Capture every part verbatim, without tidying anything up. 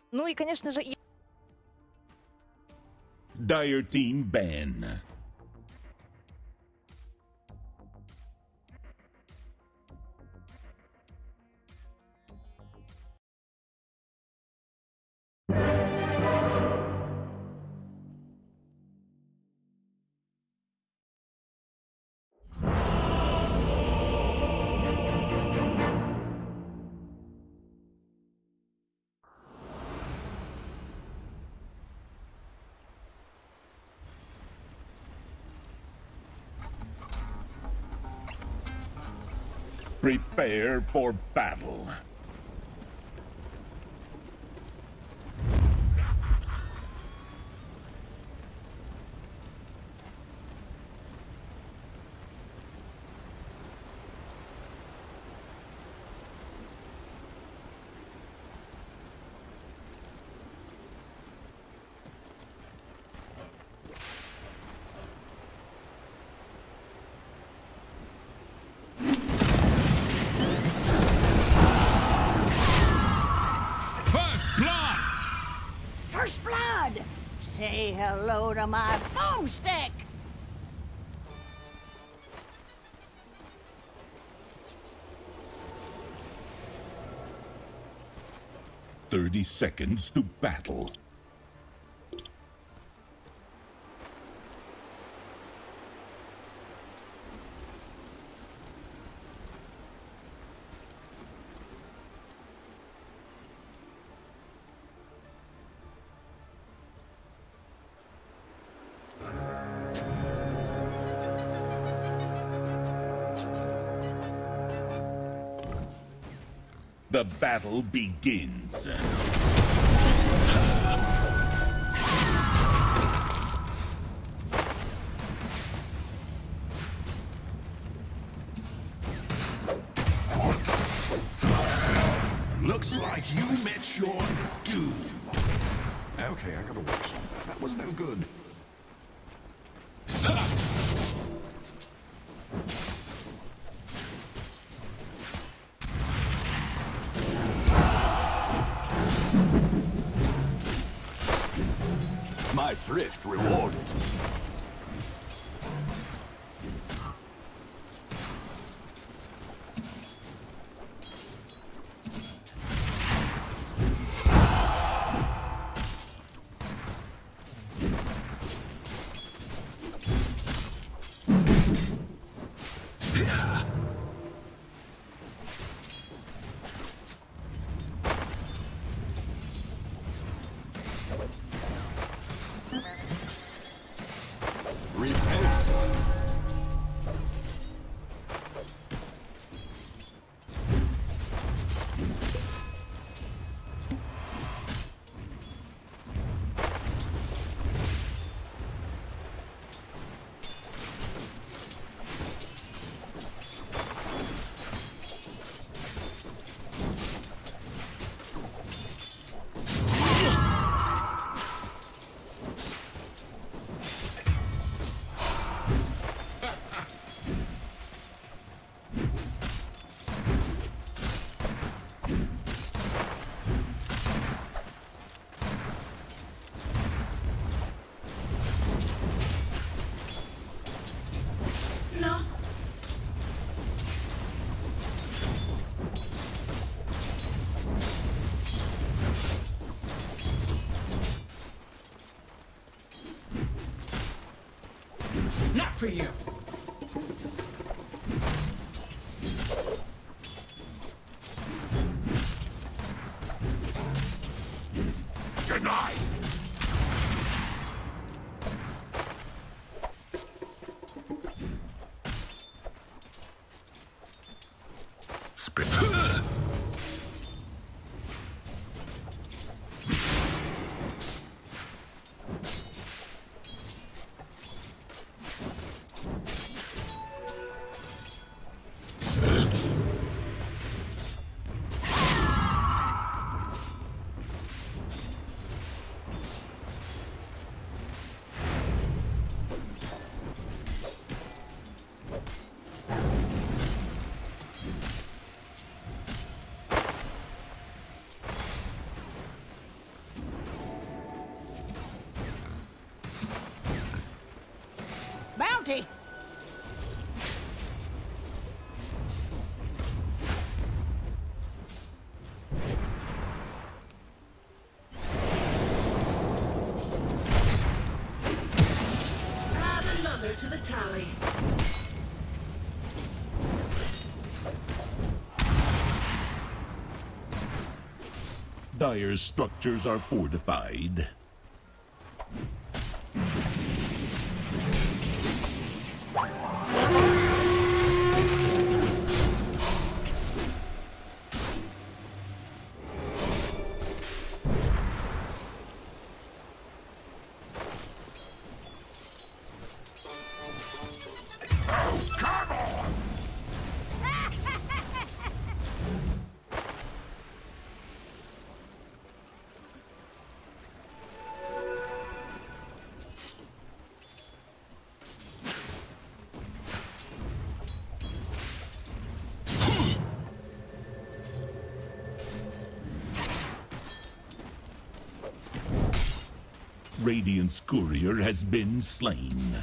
Ну и, конечно же, и... Dire Team ban. Prepare for battle. First blood! Say hello to my boomstick! Thirty seconds to battle. The battle begins. Looks like you met your doom. Okay, I gotta watch that. That was no good. My thrift rewarded. Repent. Not for you. Deny. Spit. bounty. Add another to the tally. Dire's structures are fortified. Radiant's courier has been slain.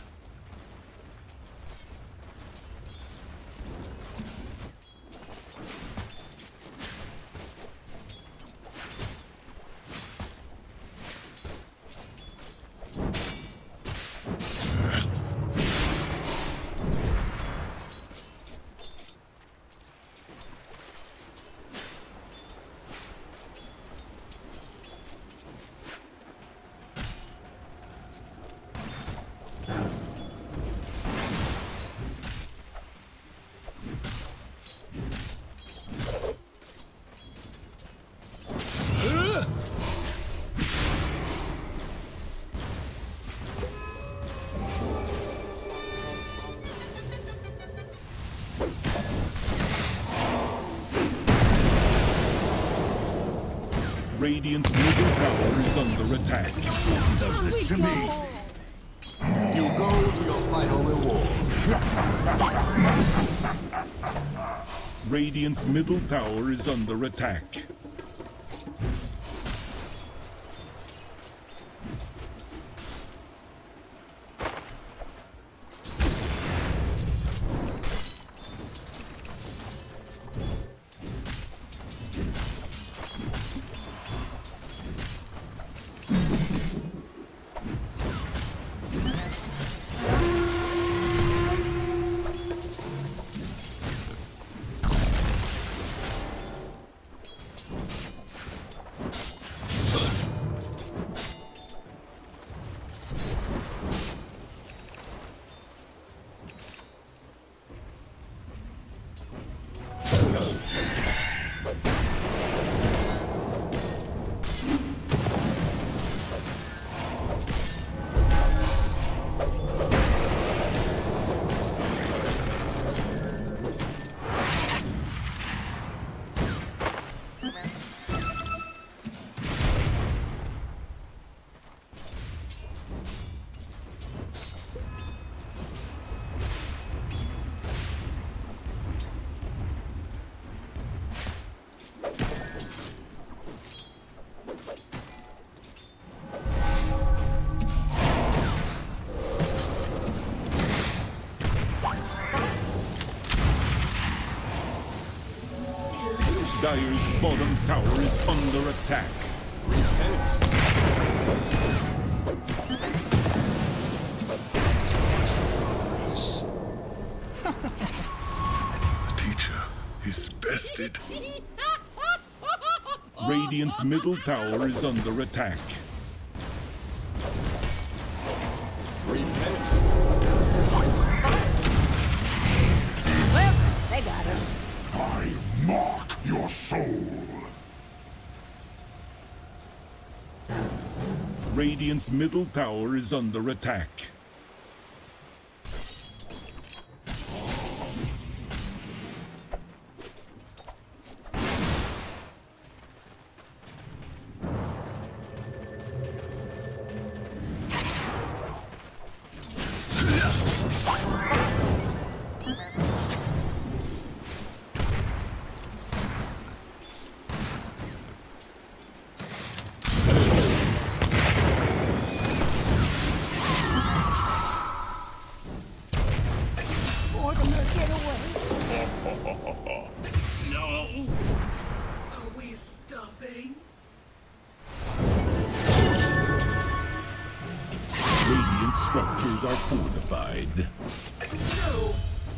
Radiant's middle tower is under attack. Does this to me? You go to your final reward. Radiant's middle tower is under attack. Dire's bottom tower is under attack. The teacher is bested. Radiant's middle tower is under attack. Well, they got us. I mark your soul. Radiant's middle tower is under attack. structures are fortified. No.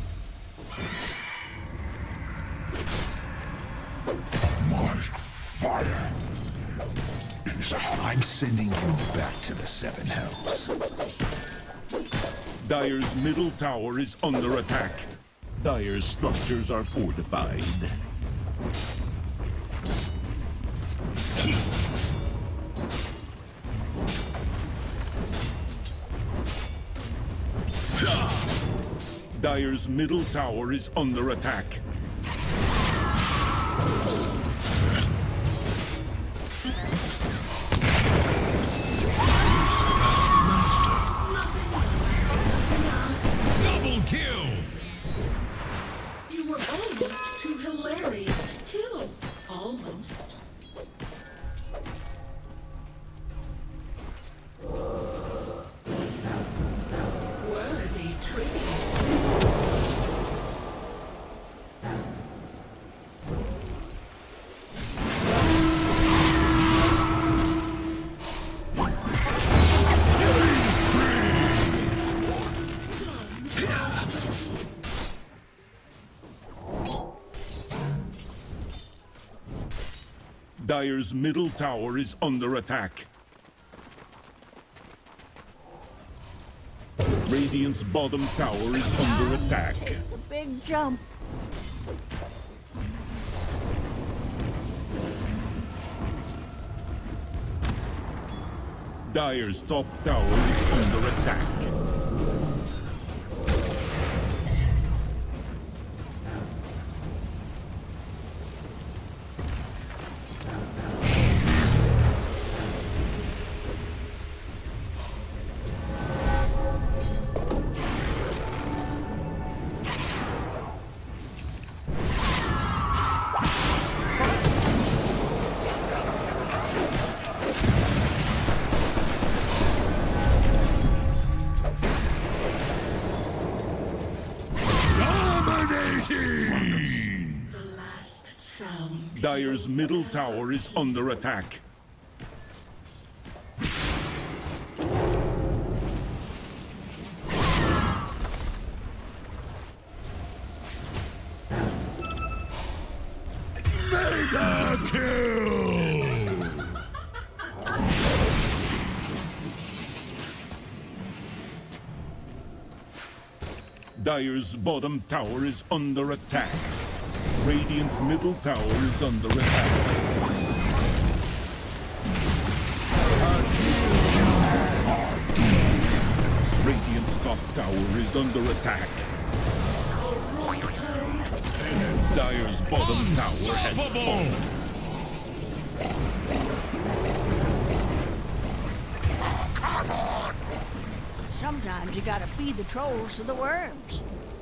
My fire is out. I'm sending you back to the Seven Hells. Dire's middle tower is under attack. Dire's structures are fortified. Dire's middle tower is under attack. Double kill! You were almost too hilarious to kill. Almost. Worthy tribute. Dire's middle tower is under attack. Radiant's bottom tower is under attack. Take the big jump. Dire's top tower is under attack. The last sound. Dire's middle tower is under attack. Mega kill! Dire's bottom tower is under attack. Radiant's middle tower is under attack. Radiant's top tower is under attack. Dire's bottom tower has fallen. Sometimes you gotta feed the trolls to the worms.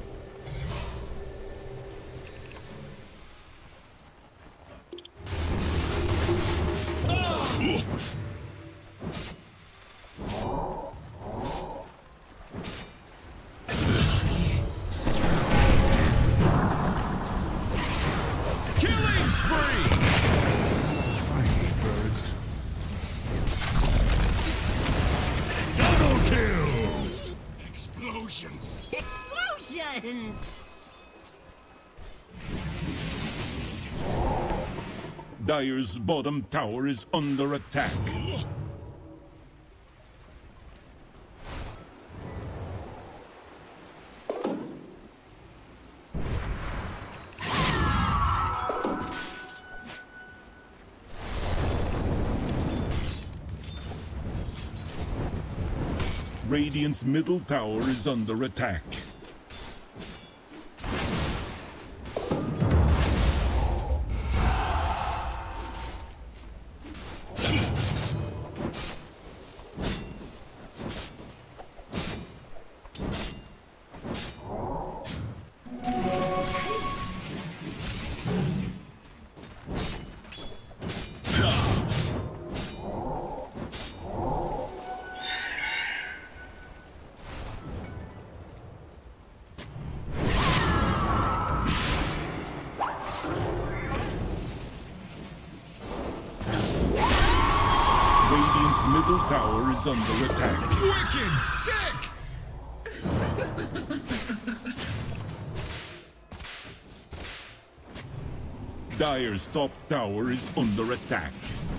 Killing spree! I hate birds. Double kill! Explosions! Explosions! Dire's bottom tower is under attack. Radiant's middle tower is under attack. Radiant's middle tower is under attack. Wicked sick! Dire's top tower is under attack.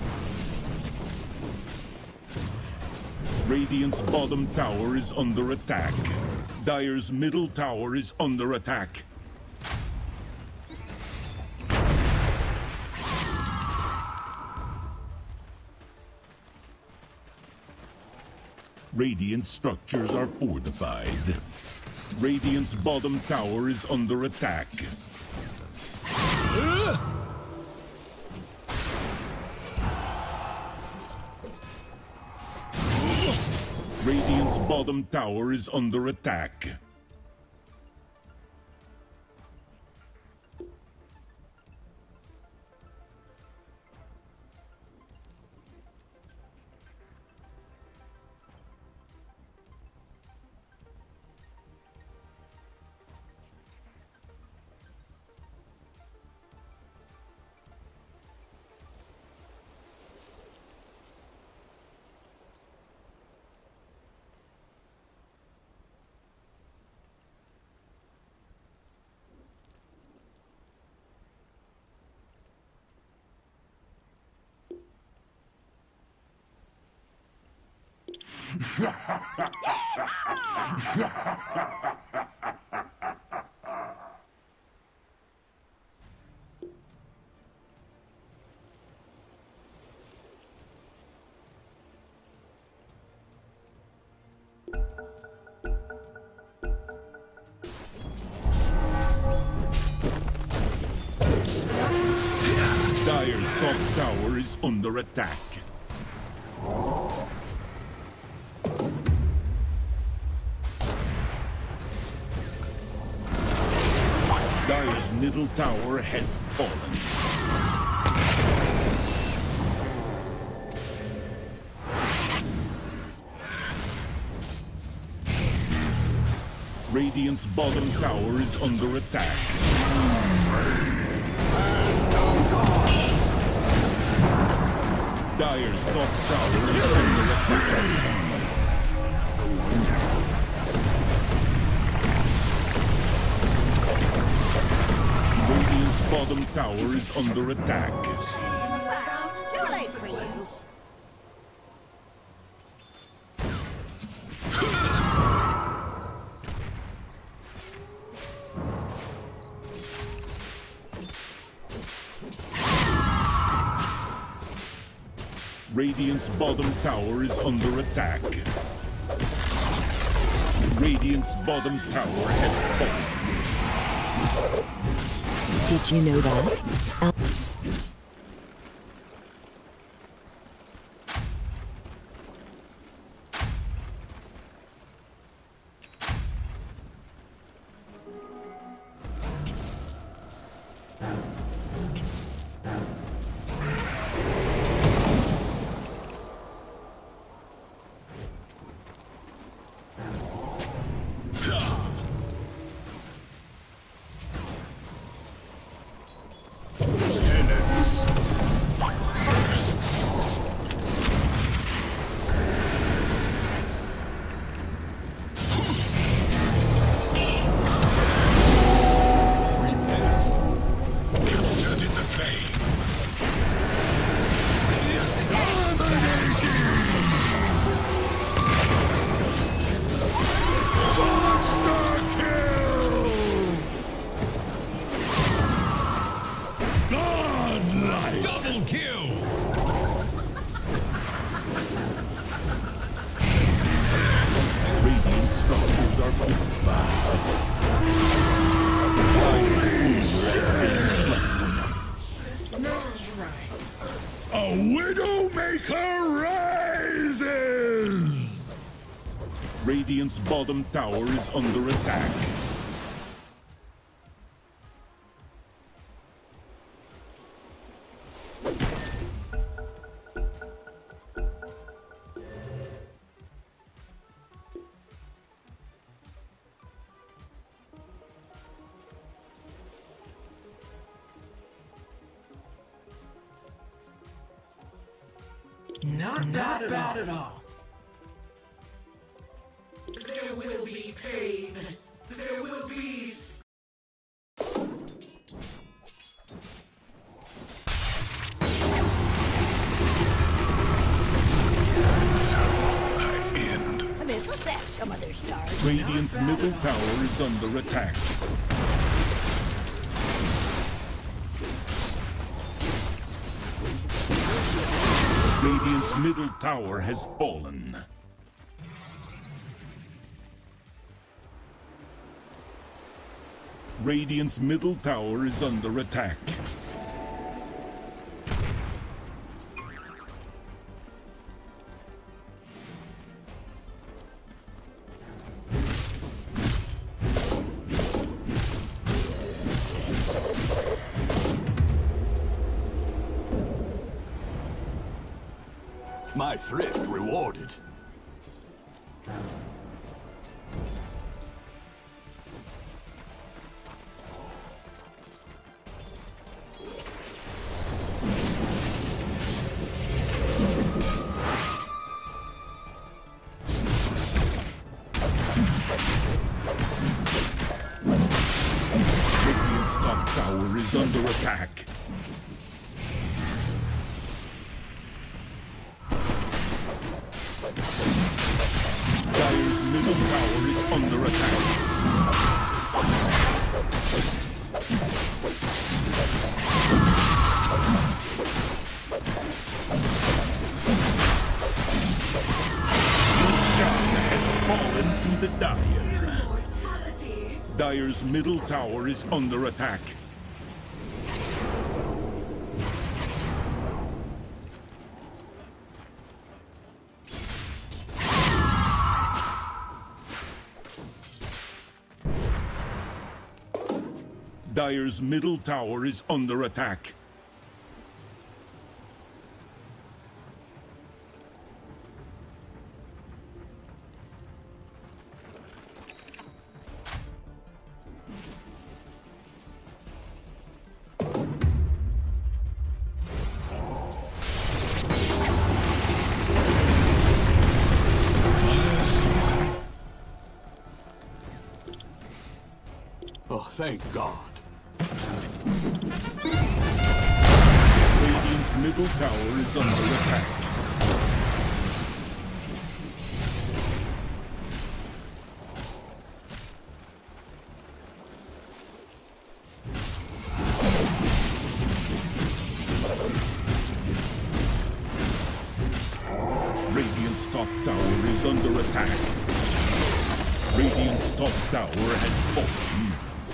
Radiant's bottom tower is under attack. Dire's middle tower is under attack. Radiant structures are fortified. Radiant's bottom tower is under attack. Radiant's bottom tower is under attack. Dire's top tower is under attack. Dire's middle tower has fallen. Radiant's bottom tower is under attack. Dire's top tower is under attack. Radiant's bottom tower is under attack. Too late for you. Radiant's bottom tower is under attack. Radiant's bottom tower has fallen. Did you know that? Uh Radiant's bottom tower is under attack. Not bad at all. at all. There will be pain. There will be... This'll set some of their stars. Radiant's middle tower is under attack. Radiant's middle tower has fallen. Radiant's middle tower is under attack. My thrift rewarded. Radiant's top tower is under attack. Dire's middle tower is under attack. Roshan has fallen to the Dire. Mortality. Dire's middle tower is under attack. Dire's middle tower is under attack. Oh, thank God. Radiant's middle tower is under attack. Radiant's top tower is under attack. Radiant's top tower has fallen.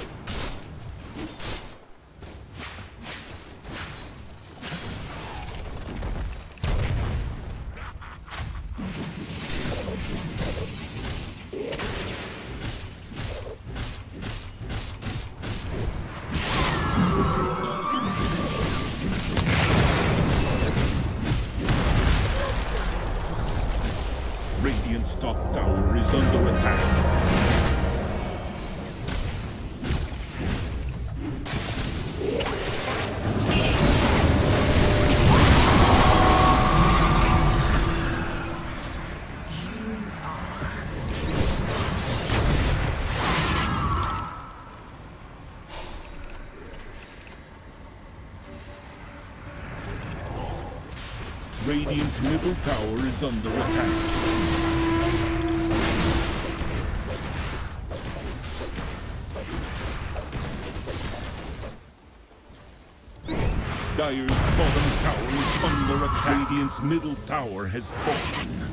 Radiant's top tower is under attack. Radiant's middle tower is under attack. Dire's bottom tower is under attack. Radiant's middle tower has fallen.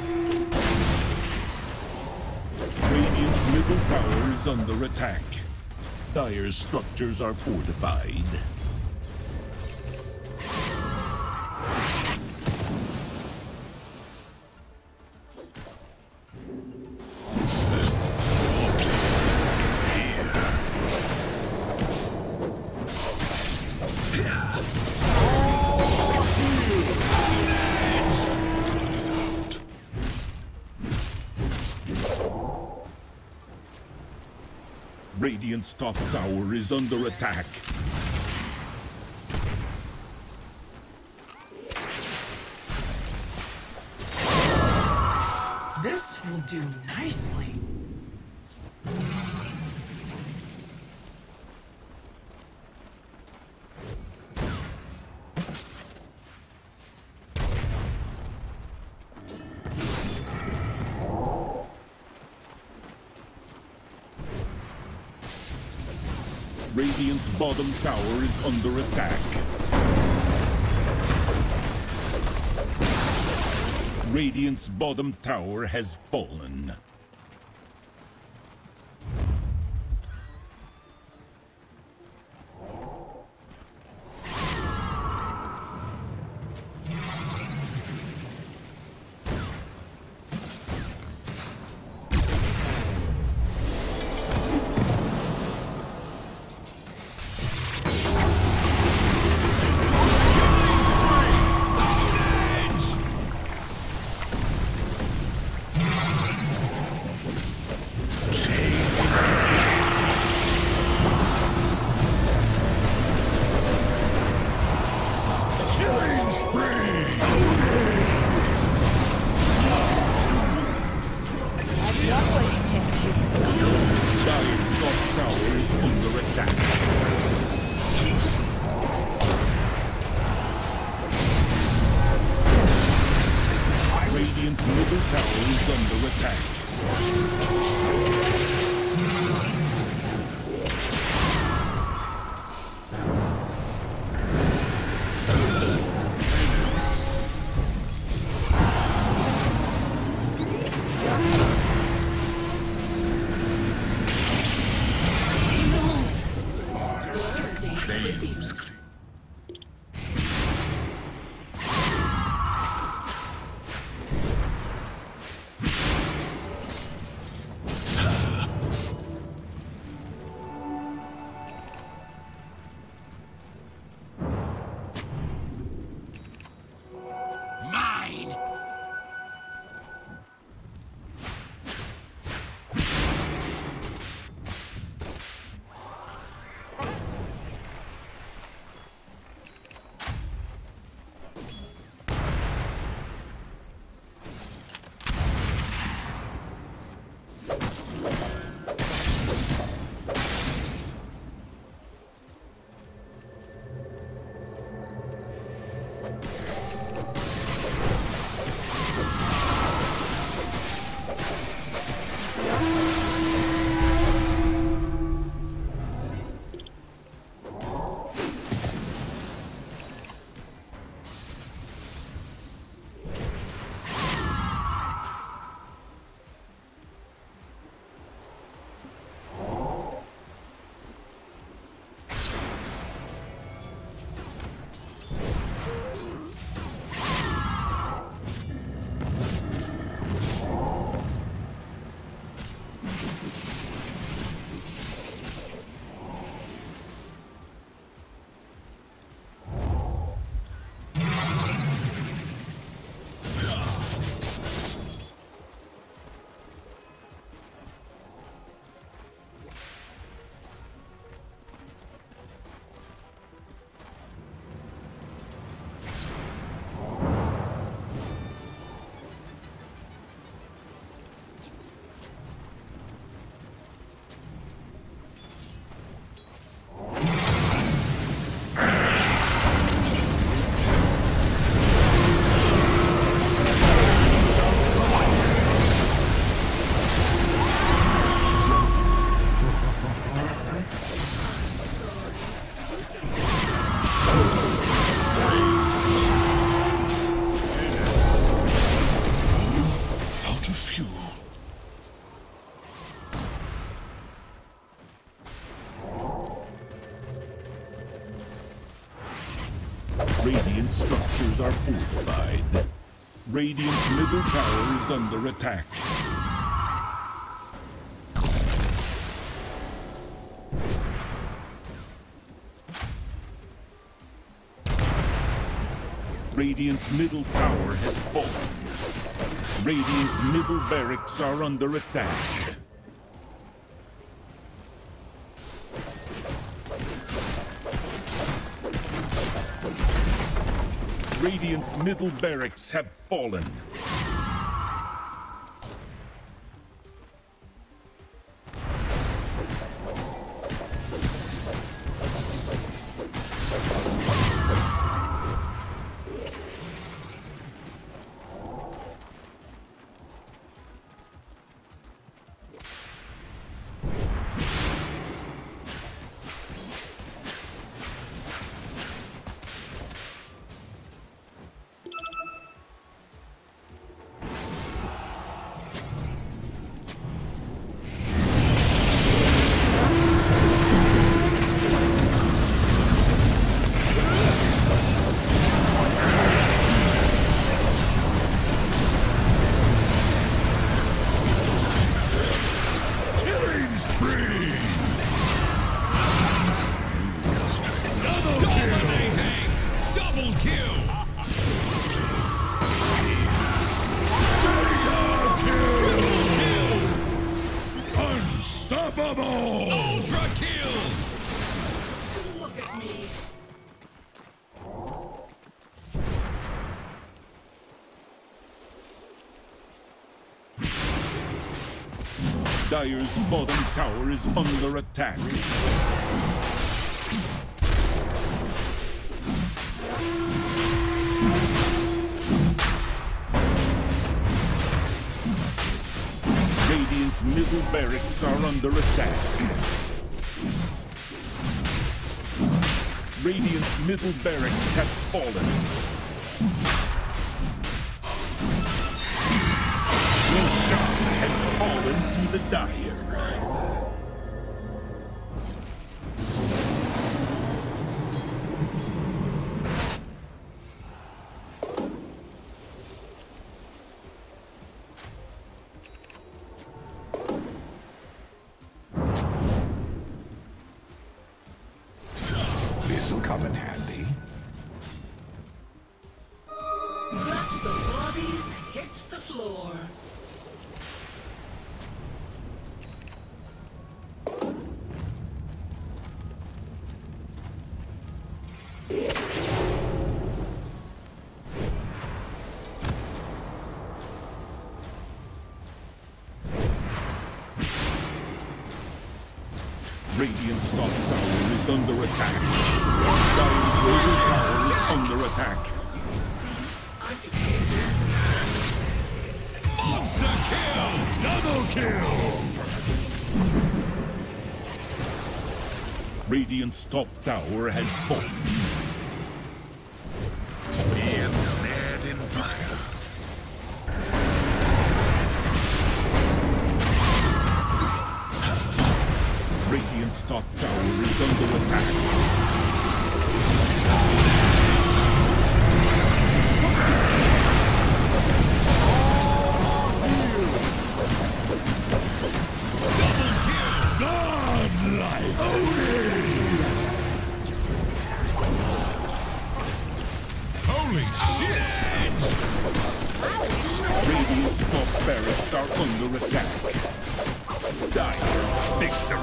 Radiant's middle tower is under attack. Dire's structures are fortified. Radiant's top tower is under attack. This will do nicely. Radiant's bottom tower is under attack. Radiant's bottom tower has fallen. Radiant's middle tower is under attack. Radiant structures are fortified. Radiant's middle tower is under attack. Radiant's middle tower has fallen. Radiant's middle barracks are under attack. Radiant's middle barracks have fallen. Dire's bottom tower is under attack. Radiant's middle barracks are under attack. Radiant's middle barracks have fallen. Roshan has fallen to the Dire. This'll come in handy. Let the bodies hit the floor. Radiant's top tower is under attack. Dire's middle tower is under attack. Monster kill! Double kill! Radiant's top tower has fallen. Ensnared in fire. Radiant's top tower is under attack. Holy shit! Radiant's top barracks are under attack. Dire victory!